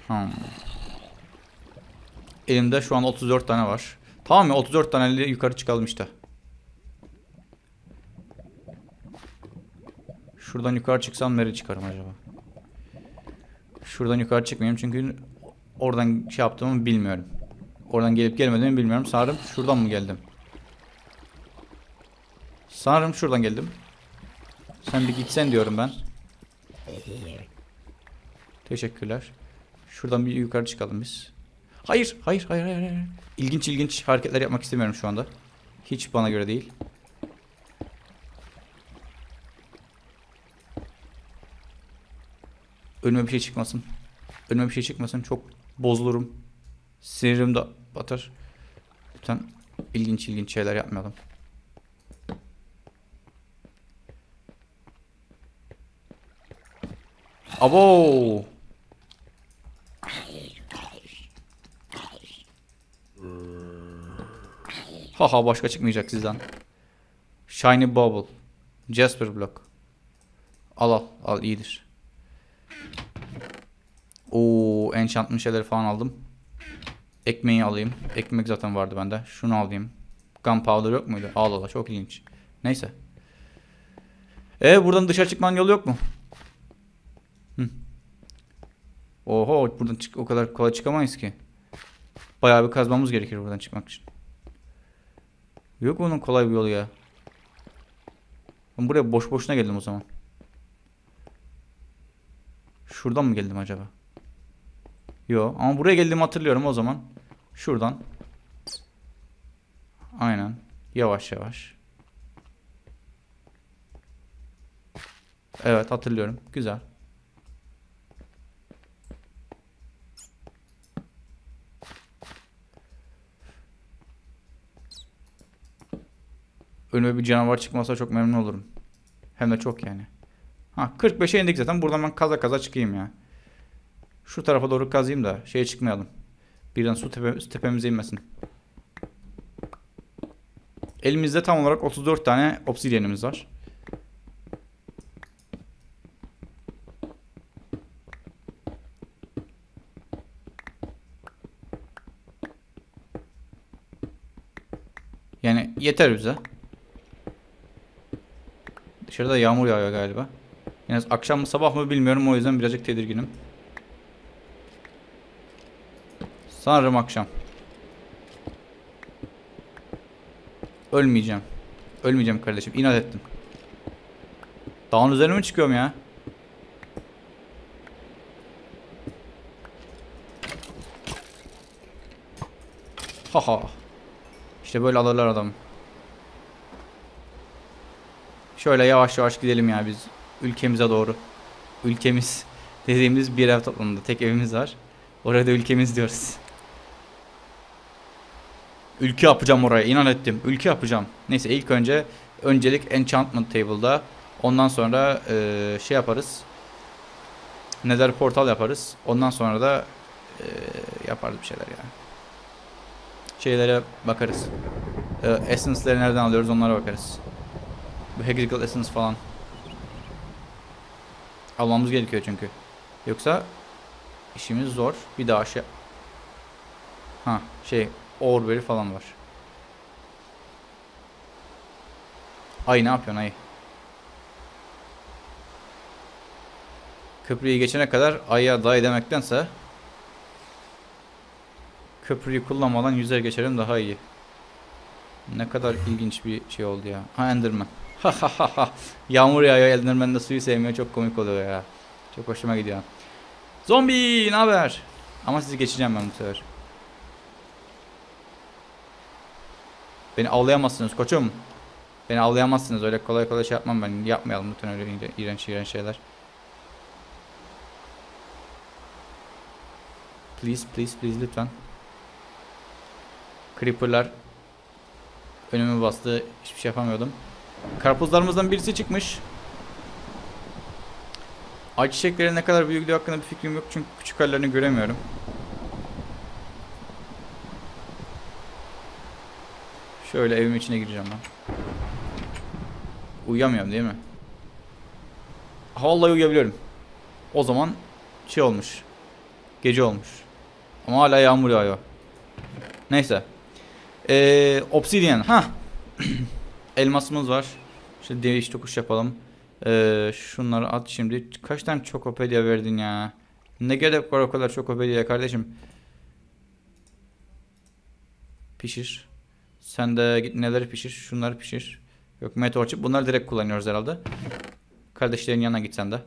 Hmm. Elimde şu an 34 tane var. Tamam ya, 34 taneyle yukarı çıkalım işte. Şuradan yukarı çıksam nereye çıkarım acaba? Şuradan yukarı çıkmayayım çünkü oradan şey yaptığımı bilmiyorum. Oradan gelip gelmediğimi bilmiyorum. Sanırım şuradan mı geldim? Sanırım şuradan geldim. Sen bir gitsen diyorum ben. Teşekkürler. Şuradan bir yukarı çıkalım biz. Hayır, hayır, hayır, hayır, hayır. İlginç ilginç hareketler yapmak istemiyorum şu anda. Hiç bana göre değil. Önüme bir şey çıkmasın. Önüme bir şey çıkmasın. Çok bozulurum. Sinirim de batar. Lütfen ilginç ilginç şeyler yapmayalım. Abo! Haha, başka çıkmayacak sizden. Shiny Bubble. Jasper Block. Al al al, iyidir. Oo, enchantment şeyleri falan aldım. Ekmeği alayım. Ekmek zaten vardı bende. Şunu alayım. Gunpowder yok muydu? Al al, çok ilginç. Neyse. Buradan dışarı çıkmanın yolu yok mu? Hı. Oho, buradan o kadar kolay çıkamayız ki. Bayağı bir kazmamız gerekir buradan çıkmak için. Yok bunun kolay bir yolu ya. Ben buraya boş boşuna geldim o zaman. Şuradan mı geldim acaba? Yo, ama buraya geldiğimi hatırlıyorum o zaman. Şuradan. Aynen. Yavaş yavaş. Evet, hatırlıyorum. Güzel. Önüme bir canavar çıkmasa çok memnun olurum. Hem de çok yani. Ha, 45'e indik zaten. Buradan ben kaza kaza çıkayım ya. Şu tarafa doğru kazayım da şeye çıkmayalım. Birden su tepemize inmesin. Elimizde tam olarak 34 tane obsidyenimiz var. Yani yeter bize. Dışarıda yağmur yağıyor galiba. Yani akşam mı sabah mı bilmiyorum, o yüzden birazcık tedirginim. Sanırım akşam. Ölmeyeceğim. Ölmeyeceğim kardeşim. İnat ettim. Dağın üzerine mi çıkıyorum ya? Haha. İşte böyle alırlar adam. Şöyle yavaş yavaş gidelim ya biz. Ülkemize doğru. Ülkemiz dediğimiz bir ev toplamında. Tek evimiz var. Oraya da ülkemiz diyoruz. Ülke yapacağım oraya. İnan ettim. Ülke yapacağım. Neyse, ilk öncelik Enchantment Table'da. Ondan sonra şey yaparız. Nether portal yaparız. Ondan sonra da yaparız bir şeyler ya. Şeylere bakarız. Essence'leri nereden alıyoruz, onlara bakarız. Bu Hexagonal Essence falan. Almamız gerekiyor çünkü. Yoksa işimiz zor. Bir daha şey... Ha şey... Orberry falan var. Ay, ne yapıyorsun ay? Köprüyü geçene kadar ay'a day demektense köprüyü kullanmadan yüzer geçerim daha iyi. Ne kadar ilginç bir şey oldu ya. Ha, Enderman. Ha ha ha ha. Yağmur yağıyor, Enderman de suyu sevmiyor. Çok komik oluyor ya. Çok hoşuma gidiyor. Zombi, ne haber? Ama sizi geçeceğim ben bu sefer. Beni avlayamazsınız koçum. Beni avlayamazsınız. Öyle kolay kolay şey yapmam ben. Yapmayalım lütfen öyle iğrenç iğrenç şeyler. Please please please lütfen. Creeper'lar önüme bastı. Hiçbir şey yapamıyordum. Karpuzlarımızdan birisi çıkmış. Ayçiçekleri ne kadar büyüdüğü hakkında bir fikrim yok. Çünkü küçük hallerini göremiyorum. Şöyle evimin içine gireceğim ben. Uyuyamıyorum değil mi? Vallahi uyuyabiliyorum. O zaman şey olmuş. Gece olmuş. Ama hala yağmur yağıyor. Neyse. Obsidian. Ha. Elmasımız var. Şimdi değiş tokuş yapalım. Şunları at şimdi. Kaç tane Chocopedia verdin ya? Ne gerek var o kadar Chocopedia kardeşim? Pişir. Sen de git neleri pişir? Şunları pişir. Yok meteor çip. Bunları direkt kullanıyoruz herhalde. Kardeşlerin yanına git sen de.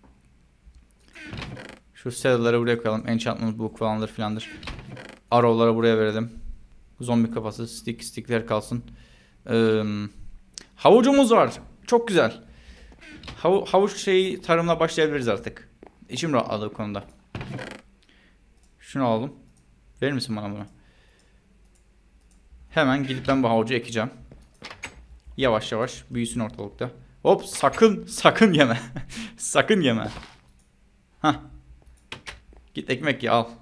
Şu saddle'ları buraya koyalım. Enchantment book falandır filandır. Arrow'ları buraya verelim. Zombi kafası. Stickler kalsın. Havucumuz var. Çok güzel. Havuç şeyi tarımla başlayabiliriz artık. İçim rahatladı bu konuda. Şunu alalım. Verir misin bana bunu? Hemen gidip ben bu havucu ekeceğim. Yavaş yavaş büyüsün ortalıkta. Hop sakın yeme. Sakın yeme. Hah. Git ekmek ye al.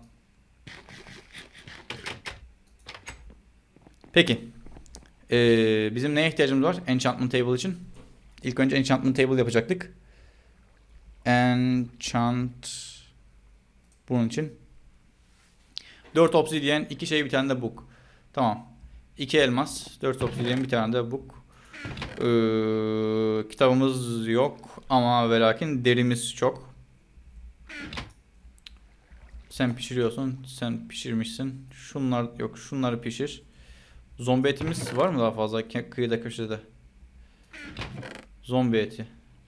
Peki. Bizim neye ihtiyacımız var? Enchantment table için. İlk önce enchantment table yapacaktık. Bunun için 4 obsidian, 2 şey, bir tane de book. Tamam. 2 elmas, 4 obsidian, bir tane de book. Kitabımız yok ama ve lakin derimiz çok. Sen pişiriyorsun, sen pişirmişsin. Şunlar yok, şunları pişir. Zombi etimiz var mı daha fazla kıyıda köşede? Zombi eti.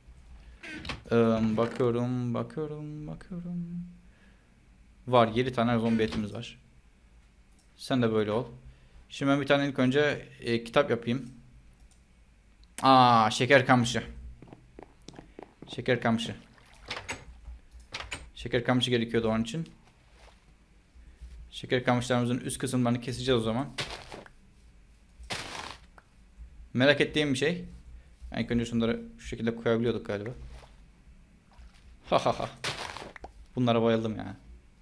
Bakıyorum. Var 7 tane zombi etimiz var. Sen de böyle ol. Şimdi ben bir tane ilk önce kitap yapayım. Şeker kamışı. Şeker kamışı gerekiyordu onun için. Şeker kamışlarımızın üst kısımlarını keseceğiz o zaman. Merak ettiğim bir şey. Yani ilk önce şunları şu şekilde koyabiliyorduk galiba. Ha. Bunlara bayıldım ya.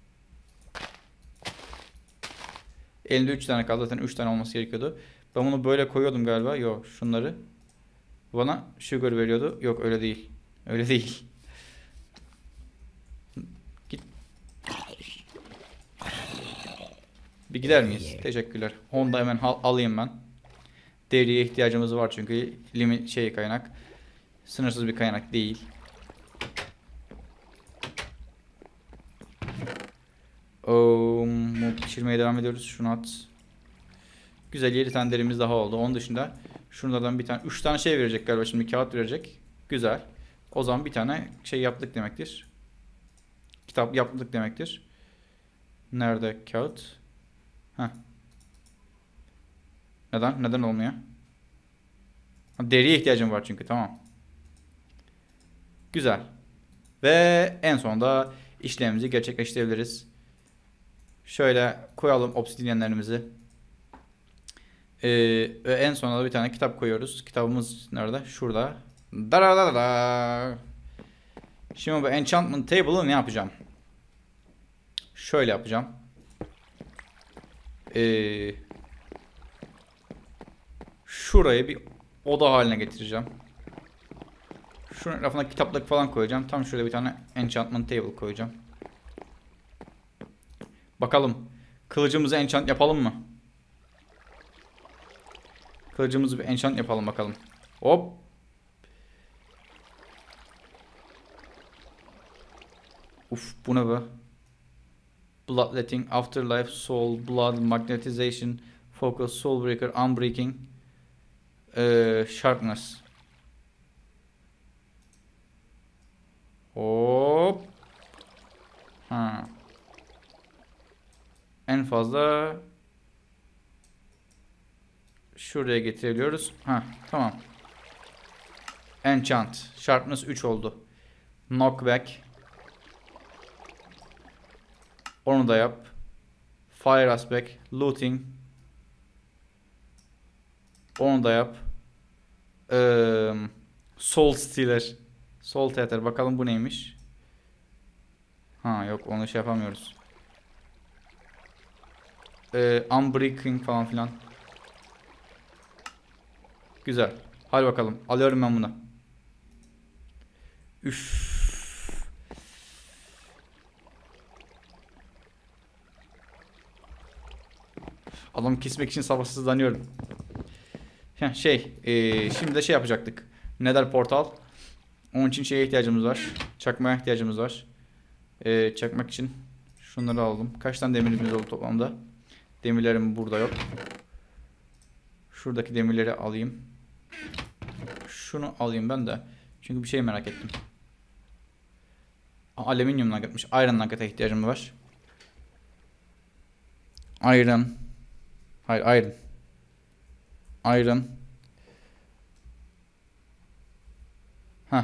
Elinde 3 tane kaldı. Zaten 3 tane olması gerekiyordu. Ben bunu böyle koyuyordum galiba. Yok şunları. Bana sugar veriyordu. Yok öyle değil. Öyle değil. Git. Bir gider miyiz? Teşekkürler. Onu da hemen alayım ben. Deriye ihtiyacımız var çünkü limit kaynak. Sınırsız bir kaynak değil. Pişirmeye devam ediyoruz. Şunu at. Güzel 7 tane derimiz daha oldu. Onun dışında şunlardan bir tane 3 tane şey verecek galiba, şimdi kağıt verecek. Güzel. O zaman bir tane şey yaptık demektir. Kitap yaptık demektir. Nerede kağıt? Heh. Neden olmuyor? Deriye ihtiyacım var çünkü, tamam. Güzel. Ve en sonunda işlemimizi gerçekleştirebiliriz. Şöyle koyalım obsidyenlerimizi. Ve en sonunda da bir tane kitap koyuyoruz. Kitabımız nerede? Şurada. Şimdi bu enchantment table'ı ne yapacağım? Şöyle yapacağım. Şurayı bir oda haline getireceğim. Şunun etrafına kitaplık falan koyacağım. Tam şöyle bir tane enchantment table koyacağım. Bakalım. Kılıcımızı enchant yapalım mı? Kılıcımızı bir enchant yapalım bakalım. Hop. Uf, bu ne be? Bloodletting, Afterlife, Soul, Blood, Magnetization, Focus, Soulbreaker, Unbreaking, Sharpness. Hop. Ha. En fazla şuraya getirebiliyoruz. Ha, tamam. Enchant. Sharpness 3 oldu. Knockback. Onu da yap. Fire Aspect. Looting. Onu da yap. Soul Stealer. Soul Theater. Bakalım bu neymiş? Ha yok, onu şey yapamıyoruz. Unbreaking falan filan. Güzel. Hadi bakalım. Alıyorum ben bunu. Üff. Adam kesmek için sabırsızlanıyorum. Şimdi de şey yapacaktık. Nether portal. Onun için şeye ihtiyacımız var. Çakmaya ihtiyacımız var. Çakmak için şunları aldım. Kaç tane demirimiz oldu toplamda? Demirlerim burada yok. Şuradaki demirleri alayım. Şunu alayım ben de. Çünkü bir şey merak ettim. Alüminyum nuggetmiş. Iron nugget'a ihtiyacım var. Iron. Hayır, iron. Iron. Heh.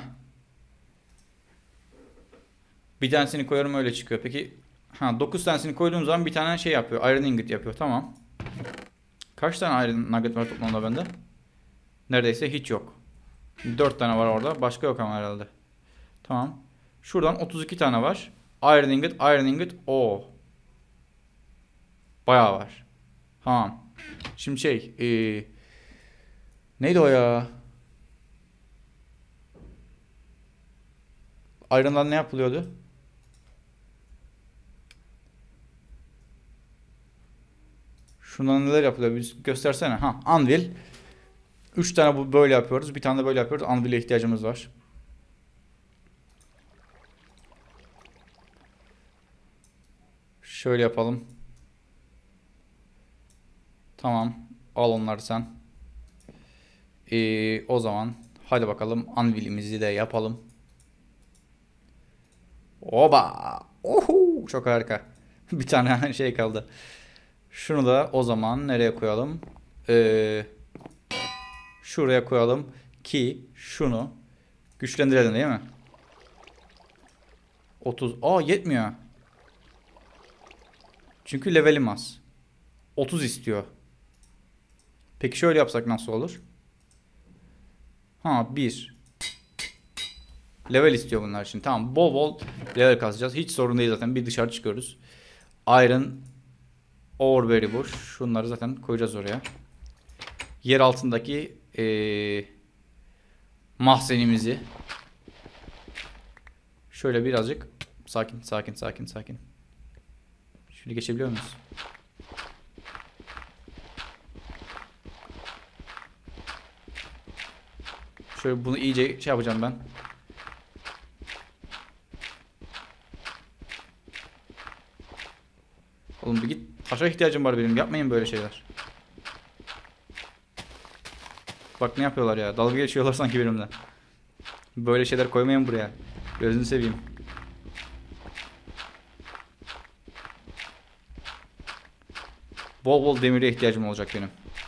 Bir tanesini koyarım öyle çıkıyor. Peki 9 tanesini koyduğum zaman bir tane şey yapıyor. Iron ingot yapıyor. Tamam. Kaç tane iron nugget var toplamda bende? Neredeyse hiç yok. 4 tane var orada. Başka yok ama herhalde. Tamam. Şuradan 32 tane var. Iron ingot, iron ingot. Oo. Bayağı var. Tamam. Şimdi neydi o ya? Iron'dan ne yapılıyordu? Şundan neler yapılıyor? Bir göstersene. Anvil. 3 tane bu böyle yapıyoruz. Bir tane de böyle yapıyoruz. Anvil'e ihtiyacımız var. Şöyle yapalım. Tamam. Al onları sen. O zaman hadi bakalım anvilimizi de yapalım. Oba! Ohu! Çok harika. Bir tane şey kaldı. Şunu da o zaman nereye koyalım? Şuraya koyalım ki şunu güçlendirelim değil mi? 30. Yetmiyor. Çünkü levelim az. 30 istiyor. Peki şöyle yapsak nasıl olur? 1. Level istiyor bunlar için. Tamam, bol bol level kasacağız. Hiç sorun değil zaten. Bir dışarı çıkıyoruz. Iron ore very boş. Şunları zaten koyacağız oraya. Yer altındaki mahzenimizi şöyle birazcık sakin. Şöyle geçebiliyor muyuz? Şöyle bunu iyice şey yapacağım ben. Oğlum bir git. Taşa ihtiyacım var benim. Yapmayın böyle şeyler. Bak ne yapıyorlar ya. Dalga geçiyorlar sanki benimle. Böyle şeyler koymayın buraya. Gözünü seveyim. Bol bol demire ihtiyacım olacak benim.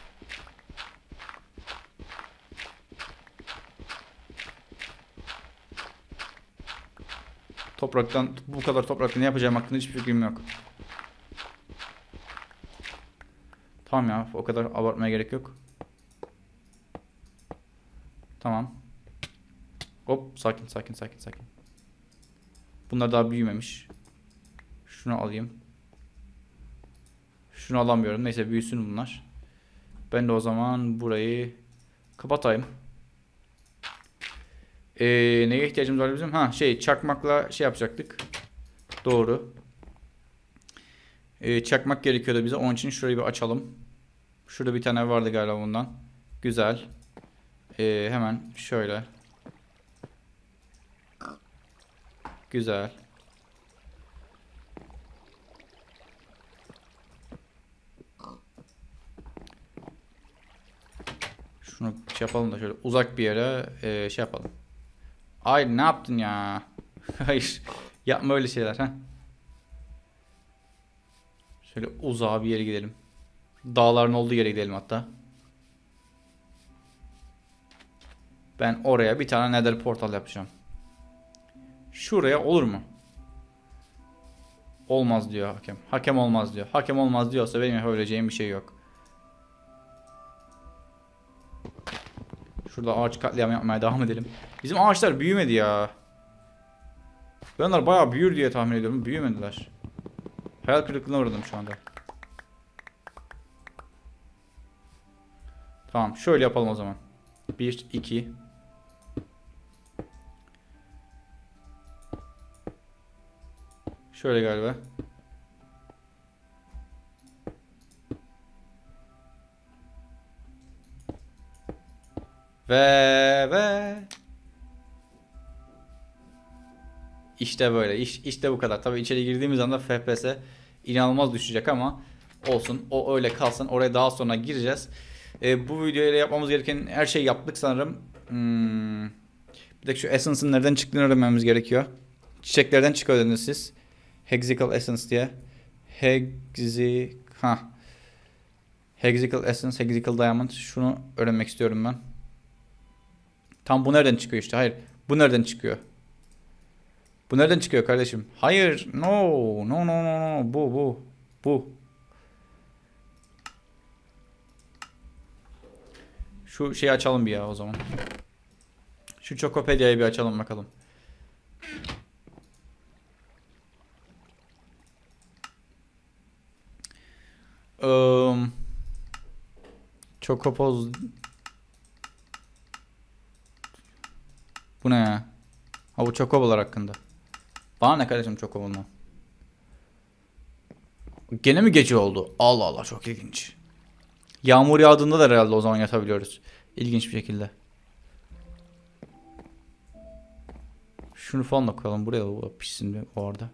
Bu kadar toprakta ne yapacağım hakkında hiçbir fikrim yok. Tamam ya, o kadar abartmaya gerek yok. Tamam. Hop, sakin. Bunlar daha büyümemiş. Şunu alayım. Şunu alamıyorum. Neyse, büyüsün bunlar. Ben de o zaman burayı kapatayım. Neye ihtiyacımız var bizim? Çakmakla şey yapacaktık. Doğru. Çakmak gerekiyordu bize. Onun için şurayı bir açalım. Şurada bir tane vardı galiba bundan. Güzel. Hemen şöyle. Güzel. Şunu şey yapalım da şöyle uzak bir yere şey yapalım. Ay, ne yaptın ya? Hayır. Yapma öyle şeyler. Şöyle uzağa bir yere gidelim. Dağların olduğu yere gidelim hatta. Ben oraya bir tane nether portal yapacağım. Şuraya olur mu? Olmaz diyor hakem. Hakem olmaz diyor. Hakem olmaz diyorsa benim yapabileceğim bir şey yok. Şurada ağaç katliam yapmaya devam edelim. Bizim ağaçlar büyümedi ya. Ben onlar bayağı büyür diye tahmin ediyorum. Büyümediler. Hayal kırıklığına uğradım şu anda. Tamam, şöyle yapalım o zaman. 1, 2. Şöyle galiba. Ve işte böyle. İşte bu kadar. Tabii içeri girdiğimiz anda FPS inanılmaz düşecek ama olsun. O öyle kalsın. Oraya daha sonra gireceğiz. Bu videoyla yapmamız gereken her şeyi yaptık sanırım. Bir de şu Essence'ın nereden çıktığını öğrenmemiz gerekiyor. Çiçeklerden çıkıyor dediniz siz. Hexical Essence diye. Hexical Essence, Hexical Diamond. Şunu öğrenmek istiyorum ben. Tam bu nereden çıkıyor işte? Hayır. Bu nereden çıkıyor? Bu nereden çıkıyor kardeşim? Hayır. No. No, no, no, no. Bu. Şu şeyi açalım bir ya o zaman. Şu Chocopedia'yı bir açalım bakalım. Chocopoz. Bu ne ya? Ha bu Chocobolar hakkında. Bana ne kardeşim Chocobo'ndan? Gene mi gece oldu? Allah Allah çok ilginç. Yağmur yağdığında da herhalde o zaman yatabiliyoruz. İlginç bir şekilde. Şunu falan da koyalım buraya o pişsin bir orada.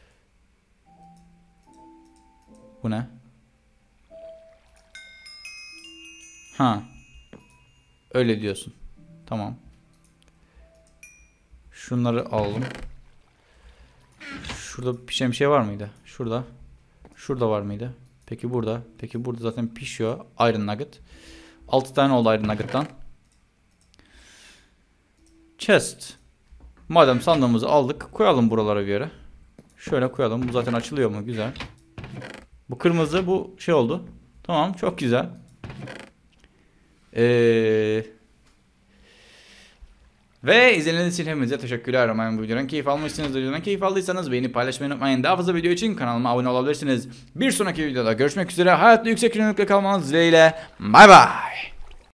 Bu ne? Ha. Öyle diyorsun. Tamam. Şunları alalım. Şurada pişen bir şey var mıydı? Şurada. Şurada var mıydı? Peki burada. Peki burada zaten pişiyor. Iron Nugget. 6 tane oldu Iron Nugget'tan. Chest. Madem sandığımızı aldık. Koyalım buralara bir yere. Şöyle koyalım. Bu zaten açılıyor mu? Güzel. Bu kırmızı bu şey oldu. Tamam çok güzel. Ve izlediğiniz için hepinize teşekkürler. Umarım bu videodan keyif almışsınızdır. Videodan keyif aldıysanız beğenip paylaşmayı unutmayın. Daha fazla video için kanalıma abone olabilirsiniz. Bir sonraki videoda görüşmek üzere. Hayatta yüksek yönlülükle kalmanız dileğiyle. Bay bay.